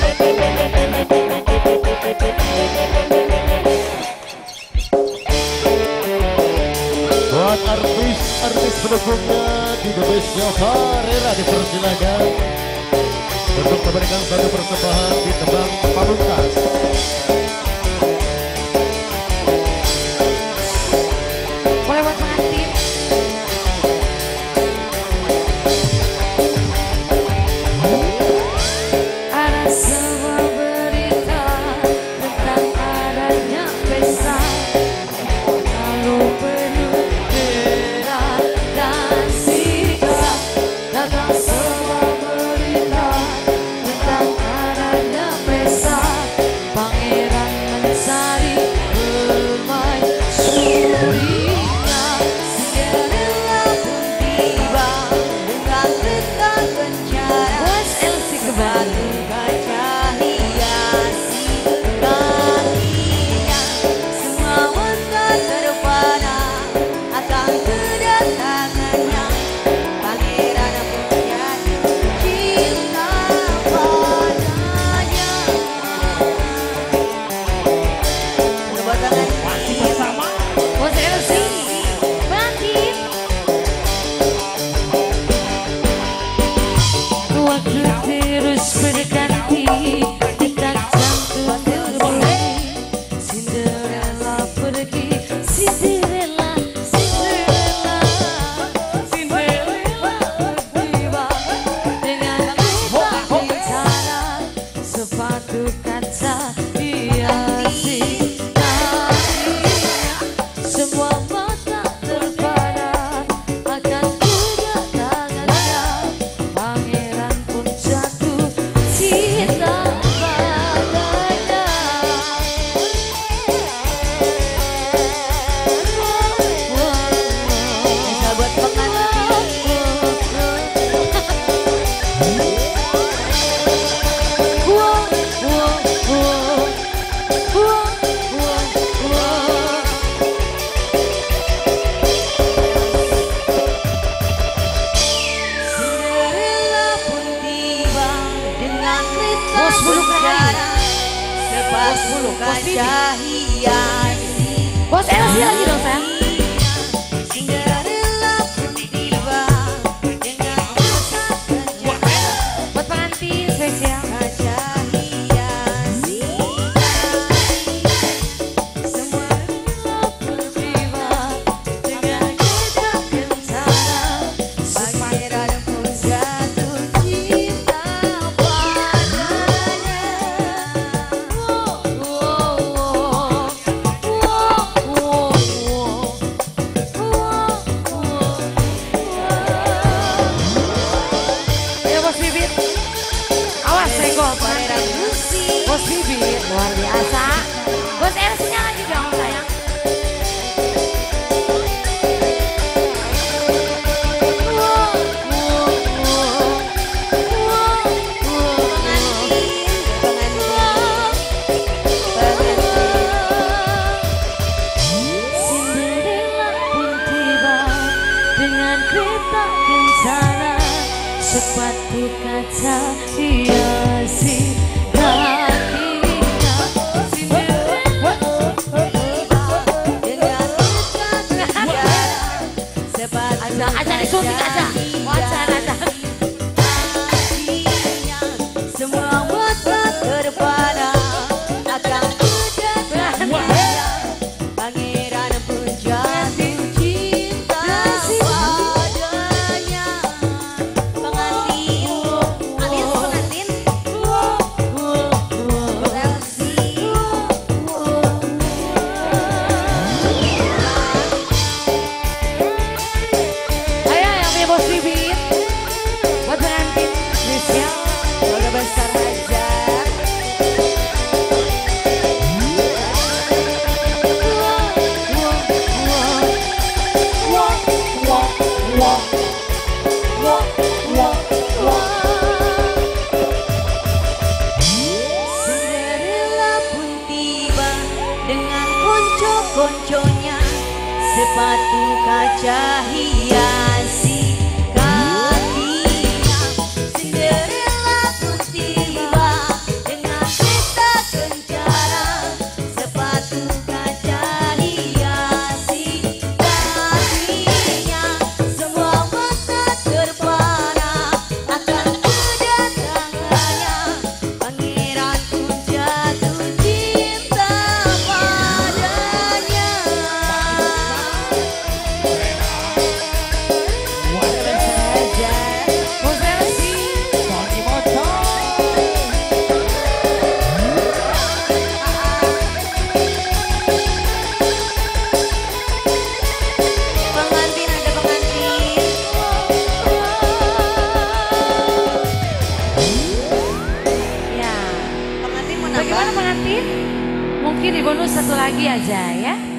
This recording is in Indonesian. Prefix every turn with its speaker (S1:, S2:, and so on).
S1: Buat artis pendukungnya di The Best-nya Farera dipersilakan untuk memberikan satu persembahan di tembang Pamungkas.
S2: Boleh buat pengantin. Ada sebuah berita tentang adanya pesta lalu penuh gerak dan sigap. Datang sebuah berita tentang adanya pesta, pangeran mencari permaisurinya. Cinderella pun tiba dengan kereta kencana. Was Elsie kembali kaca hiasi kakinya. Semua wanita terpana akan kedatangannya. Pangeran pun jatuh cinta padanya. Buat tangan
S3: Masih bersama
S2: Was Elsie bangkit. Waktu terus berganti, detak jantung berbunyi. Cinderella pergi, Cinderella, Cinderella, Cinderella tiba dengan kereta kencana, sepatu kaca hiasi kakinya. Semua mata terpana akan kedatangannya. Pangeran pun jatuh cinta padanya. Bisa buat Cinderella pun tiba dengan kereta kencana, sepatu kaca hiasi. Bos Elsie lagi dong sayang. Cinderella pun tiba dengan kereta kencana, buat pengantin spesial. Kaca hiasi semua pun tiba dengan kereta kencana. Pangeran pun jatuh cinta padanya. Ya Bos Bibit, awas senggol Pangeran. Bos Bibit luar biasa. Bos Elsie-nya lagi dong sayang. Cinderella pun tiba dengan kereta kencana, sepatu kaca hiasi kakinya. Cinderella dengan kereta kencana, sepatu kaca hiasi kakinya. Semua mata terpana akan kedatangannya. Pangeran pun jatuh cinta padanya. Pengantin, pengantin, Elsie. Ayo yang punya Bos Bibit, buat pengantin spesial keluarga besar aja. Cinderella pun tiba dengan konco-konconya, sepatu kaca hiasi kakinya. Cinderella pun tiba pengantin? Mungkin di bonus satu lagi aja ya.